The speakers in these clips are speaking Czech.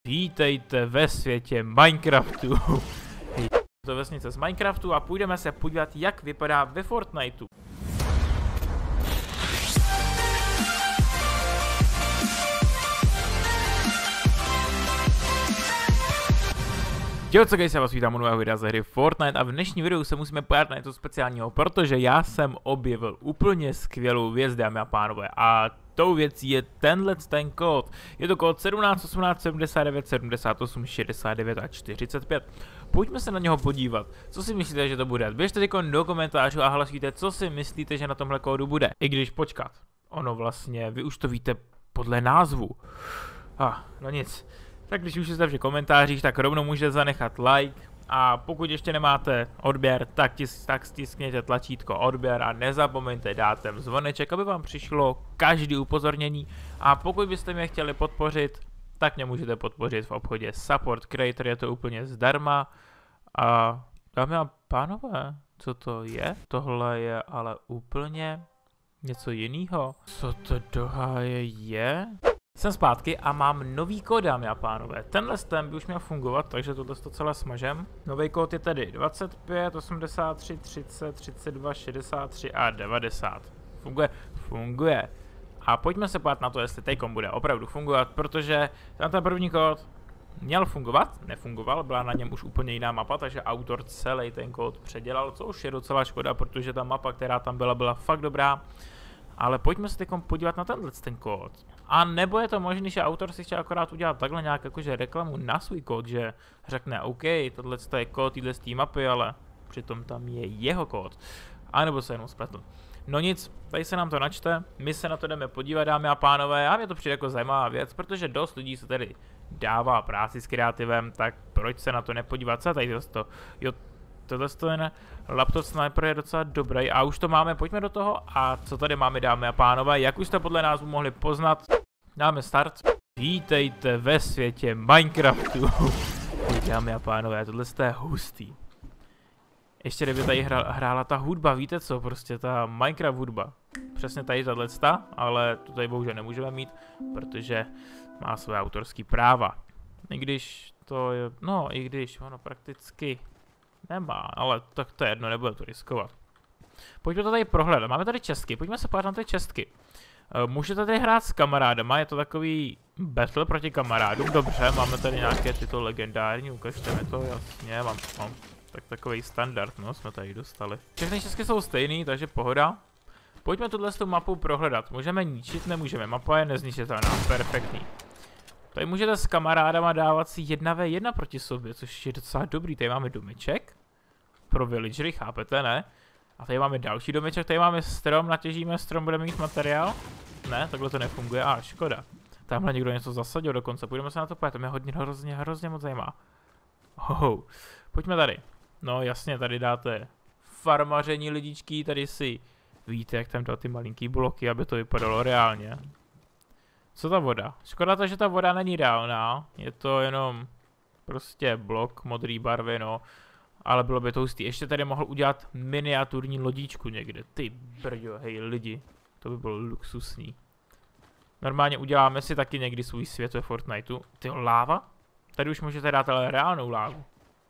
Vítejte ve světě Minecraftu. To vesnice z Minecraftu a půjdeme se podívat, jak vypadá ve Fortniteu. Čau, co guys, já vás vítám u nového videa ze hry Fortnite a v dnešním videu se musíme podívat na něco speciálního, protože já jsem objevil úplně skvělou věc, dámy a pánové, a tou věcí je ten kód. Je to kód 17 18 79 78 69 a 45. Pojďme se na něho podívat. Co si myslíte, že to bude? Běžte teď do komentářů a hlasujte, co si myslíte, že na tomhle kódu bude. I když počkat, ono vlastně, vy už to víte podle názvu. No nic. Tak když už jste v komentářích, tak rovnou můžete zanechat like a pokud ještě nemáte odběr, tak stiskněte tlačítko odběr a nezapomeňte dát ten zvoneček, aby vám přišlo každý upozornění. A pokud byste mě chtěli podpořit, tak mě můžete podpořit v obchodě Support Creator, je to úplně zdarma. A dámy a pánové, co to je? Tohle je ale úplně něco jiného. Co to do háje je? Jsem zpátky a mám nový kód, dámy a pánové. Tenhle by už měl fungovat, takže tohle to celé smažem. Nový kód je tedy 25, 83, 30, 32, 63 a 90. Funguje. A pojďme se podívat na to, jestli teďkom bude opravdu fungovat, protože ten první kód měl fungovat, nefungoval, byla na něm už úplně jiná mapa, takže autor celý ten kód předělal, což je docela škoda, protože ta mapa, která tam byla fakt dobrá. Ale pojďme se teď podívat na ten kód. A nebo je to možné, že autor si chtěl akorát udělat takhle nějak jakože reklamu na svůj kód, že řekne OK, tohle je kód téhle mapy, ale přitom tam je jeho kód. A nebo se jenom spletl. No nic, tady se nám to načte, my se na to jdeme podívat, dámy a pánové, a mě to přijde jako zajímavá věc, protože dost lidí se tady dává práci s kreativem, tak proč se na to nepodívat, co tady to? Jo, tohle je laptop Sniper je docela dobrý a už to máme, pojďme do toho. A co tady máme, dámy a pánové, jak už jste podle názvu mohli poznat, dáme start. Vítejte ve světě Minecraftu. Dámy a pánové, tohle je hustý. Ještě kdyby tady hrála ta hudba, víte co, prostě ta Minecraft hudba. Přesně tady tato, ale tu tady bohužel nemůžeme mít, protože má své autorské práva. I když to je, no i když ono prakticky nemá, ale tak to je jedno, nebude to riskovat. Pojďme to tady prohledat, máme tady čestky, pojďme se podívat na ty čestky. Můžete tady hrát s kamarádama, je to takový battle proti kamarádům, dobře, máme tady nějaké tyto legendární, ukažte mi to, jasně, mám takový standard, no, jsme tady dostali. Všechny čestky jsou stejný, takže pohoda. Pojďme tuhle mapu prohledat, můžeme ničit, nemůžeme, mapa je nezničitelná, perfektní. Tady můžete s kamarádama dávat si 1v1 proti sobě, což je docela dobrý. Tady máme domeček pro villagery, chápete, ne? A tady máme další domeček, tady máme strom, natěžíme strom, budeme mít materiál. Ne, takhle to nefunguje, škoda. Tamhle někdo něco zasadil dokonce, půjdeme se na to podívat, to mě hrozně moc zajímá. Pojďme tady. No jasně, tady dáte farmaření lidičky, tady si víte, jak tam dát ty malinký bloky, aby to vypadalo reálně. Co ta voda? Škoda to, že ta voda není reálná, je to jenom prostě blok modrý barvy, no. Ale bylo by to hustý. Ještě tady mohl udělat miniaturní lodičku někde. Ty brďo, hej lidi, to by bylo luxusní. Normálně uděláme si taky někdy svůj svět ve Fortniteu. Tyjo, láva? Tady už můžete dát ale reálnou lávu.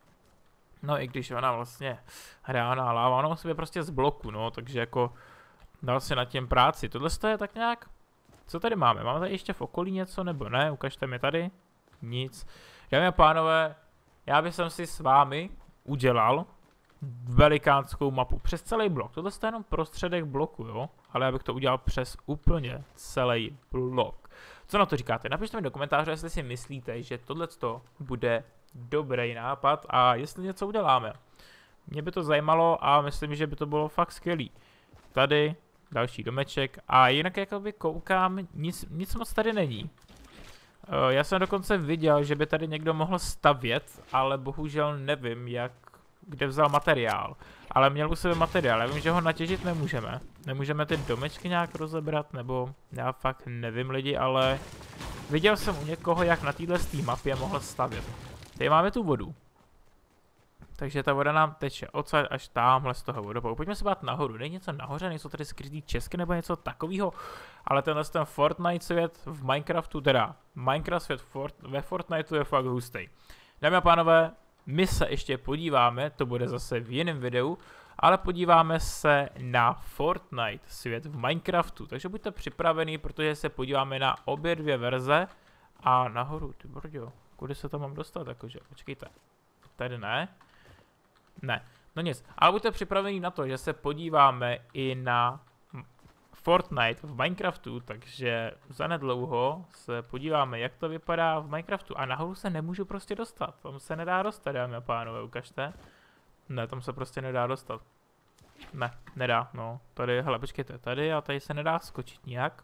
No i když ona vlastně reálná láva, ona musí být prostě z bloku, no, takže jako dal si nad tím práci. Tohle je tak nějak. Co tady máme? Máme tady ještě v okolí něco nebo ne? Ukažte mi tady. Nic. Dámy a pánové, já bych si s vámi udělal velikánskou mapu přes celý blok. Tohle je jenom prostředek bloku, jo? Ale já bych to udělal přes úplně celý blok. Co na to říkáte? Napište mi do komentáře, jestli si myslíte, že tohleto bude dobrý nápad a jestli něco uděláme. Mě by to zajímalo a myslím, že by to bylo fakt skvělý. Tady další domeček a jinak jakoby koukám, nic moc tady není. Já jsem dokonce viděl, že by tady někdo mohl stavět, ale bohužel nevím, kde vzal materiál. Ale měl u sebe materiál, já vím, že ho natěžit nemůžeme. Nemůžeme ty domečky nějak rozebrat, nebo já fakt nevím lidi, ale viděl jsem u někoho, jak na této mapě mohl stavět. Tady máme tu vodu. Takže ta voda nám teče odsaď až tamhle z toho vodopádu. Pojďme se bát nahoru. Není něco nahoře, nejsou tady skrytý česky nebo něco takového. Ale tenhle ten Fortnite svět v Minecraftu, teda Minecraft svět ve Fortniteu je fakt hustý. Dámy a pánové, my se ještě podíváme, to bude zase v jiném videu, ale podíváme se na Fortnite svět v Minecraftu. Takže buďte připravený, protože se podíváme na obě dvě verze. A nahoru, ty brďo, kudy se tam mám dostat, jakože, počkejte. Tady ne. Ne, no nic, ale buďte připravení na to, že se podíváme i na Fortnite v Minecraftu, takže zanedlouho se podíváme, jak to vypadá v Minecraftu. A nahoru se nemůžu prostě dostat, tam se nedá dostat, dámy a pánové, ukažte. Ne, tam se prostě nedá dostat. Ne, nedá, no, tady, hele, počkejte, tady a tady se nedá skočit nijak.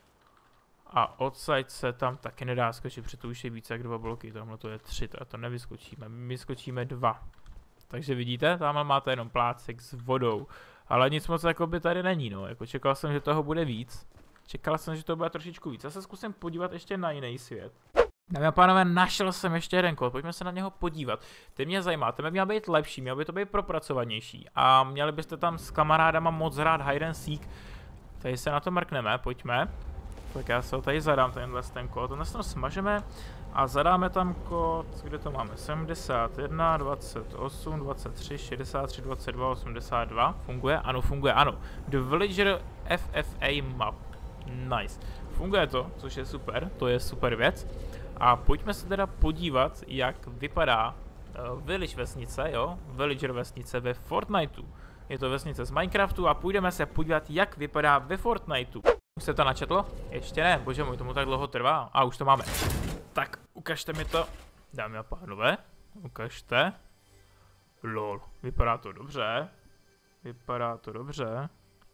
A odsaď se tam taky nedá skočit, protože to už je více jak 2 bloky, tamhle to je 3, to nevyskočíme, my skočíme 2. Takže vidíte, tam máte jenom plácek s vodou, ale nic moc jakoby tady není, no, jako čekal jsem, že toho bude víc. Čekal jsem, že to bude trošičku víc, já se zkusím podívat ještě na jiný svět. Dámy a pánové, našel jsem ještě jeden kód, pojďme se na něho podívat. Ty mě zajímá, ten by měl být lepší, měl by to být propracovanější a měli byste tam s kamarádama moc hrát hide and seek. Tady se na to mrkneme, pojďme. Tak já se ho tady zadám, ten kód, tenhle tam smažeme a zadáme tam kód, kde to máme, 71, 28, 23, 63, 22, 82, funguje? Ano, funguje, ano. The Villager FFA map, nice. Funguje to, což je super, to je super věc. A pojďme se teda podívat, jak vypadá Village vesnice, jo, Villager vesnice ve Fortniteu. Je to vesnice z Minecraftu a půjdeme se podívat, jak vypadá ve Fortniteu. Už se to načetlo? Ještě ne, bože můj, tomu tak dlouho trvá. A už to máme. Tak, ukažte mi to, dámy a pánové. Ukažte. Lol, vypadá to dobře. Vypadá to dobře.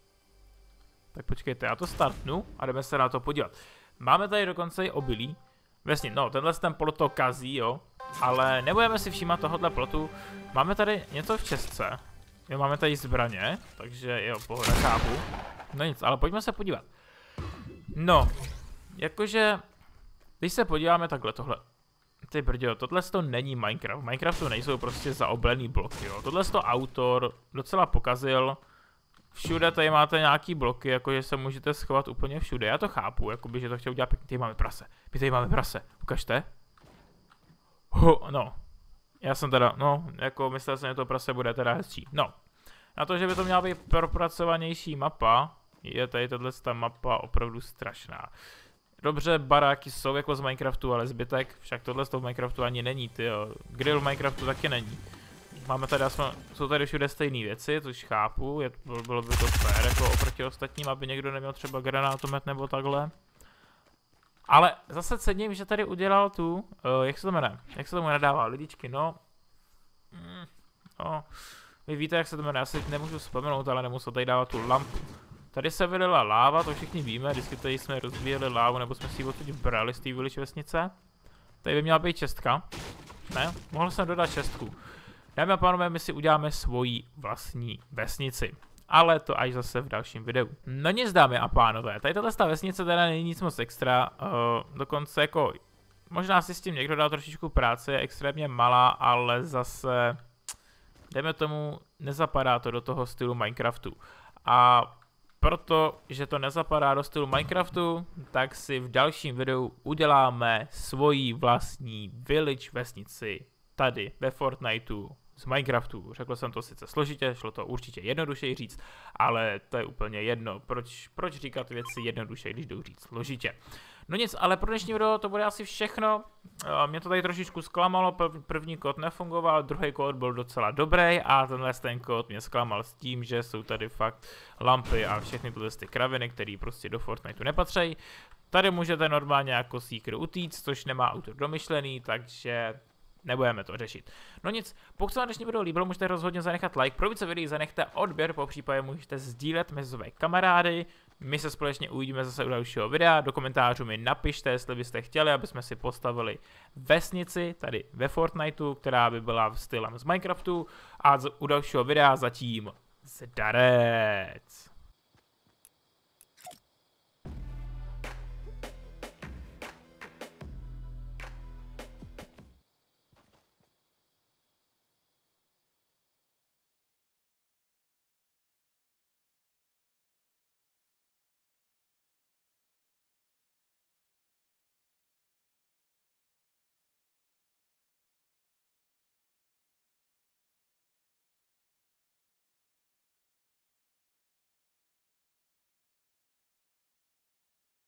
Tak počkejte, já to startnu a jdeme se na to podívat. Máme tady dokonce i obilí. Vlastně, no, tenhle ten plot to kazí, jo. Ale nebudeme si všímat tohohle plotu. Máme tady něco v čestce. Jo, máme tady zbraně, takže jo, pohoda, chápu. No nic, ale pojďme se podívat. No, jakože, když se podíváme takhle, tohle, ty brďo, tohle to není Minecraft, v Minecraftu nejsou prostě zaoblený bloky, jo, tohle to autor docela pokazil, všude tady máte nějaký bloky, jakože se můžete schovat úplně všude, já to chápu, jakoby, že to chtěl udělat pěkně, tady máme prase, my tady máme prase, ukažte. No, já jsem teda, no, jako myslel jsem, že to prase bude teda hezčí, no, na to, že by to měla být propracovanější mapa, je tady tato mapa opravdu strašná. Dobře, baráky jsou jako z Minecraftu, ale zbytek, však tohle z toho v Minecraftu ani není, tyjo. Grill v Minecraftu taky není. Máme tady, jsou tady všude stejné věci, což chápu, bylo by to fér jako oproti ostatním, aby někdo neměl třeba granátomet nebo takhle. Ale zase cením, že tady udělal tu, jak se to jmenuje, jak se tomu nadává, lidičky, no. No, vy víte, jak se to jmenuje, já si nemůžu vzpomenout, ale nemusel tady dávat tu lampu. Tady se vylila láva, to všichni víme, vždycky tady jsme rozbíjeli lávu, nebo jsme si ji odsud brali z té village vesnice. Tady by měla být čestka. Ne, mohl jsem dodat čestku. Dámy a pánové, my si uděláme svoji vlastní vesnici. Ale to až zase v dalším videu. No nic, dámy a pánové, tady tato vesnice teda není nic moc extra, dokonce jako, možná si s tím někdo dal trošičku práce, je extrémně malá, ale zase, dejme tomu, nezapadá to do toho stylu Minecraftu. A protože to nezapadá do stylu Minecraftu, tak si v dalším videu uděláme svoji vlastní village vesnici tady ve Fortniteu z Minecraftu. Řekl jsem to sice složitě, šlo to určitě jednodušeji říct, ale to je úplně jedno. Proč říkat věci jednoduše, když jdou říct složitě. No nic, ale pro dnešní video to bude asi všechno. Mě to tady trošičku zklamalo, první kód nefungoval, druhý kód byl docela dobrý a ten kód mě zklamal s tím, že jsou tady fakt lampy a všechny ty kraviny, které prostě do Fortniteu nepatří. Tady můžete normálně jako seeker utíct, což nemá autor domyšlený, takže nebudeme to řešit. No nic, pokud se vám dnešní video líbilo, můžete rozhodně zanechat like, pro více videí zanechte odběr, popřípadě můžete sdílet mezi své kamarády. My se společně uvidíme zase u dalšího videa, do komentářů mi napište, jestli byste chtěli, aby jsme si postavili vesnici tady ve Fortniteu, která by byla v stylem z Minecraftu a u dalšího videa zatím zdarec.